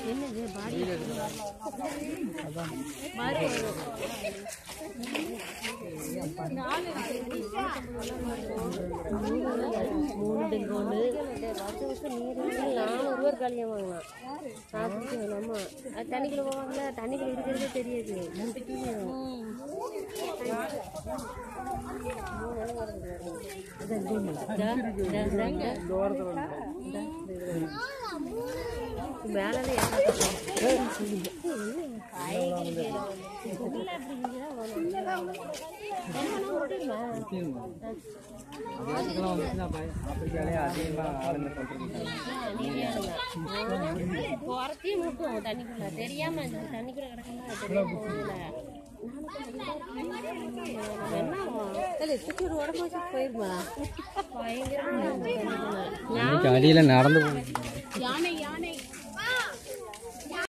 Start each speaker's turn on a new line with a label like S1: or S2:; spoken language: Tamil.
S1: என்னது பாடி கல்யாணம் வாங்கலாம் நம்ம தண்ணிக்குள்ள போவாங்கல்ல தண்ணிக்குள்ள இருக்கிறதே தெரியாது மேலே குறைச்சியும் முட்டும் தண்ணிக்குள்ள தெரியாம தண்ணிக்குள்ள கிடக்கணும் உடம்பு வச்சு போயிருமா பயங்கரமா
S2: அடியில நடந்து
S1: யானை யானை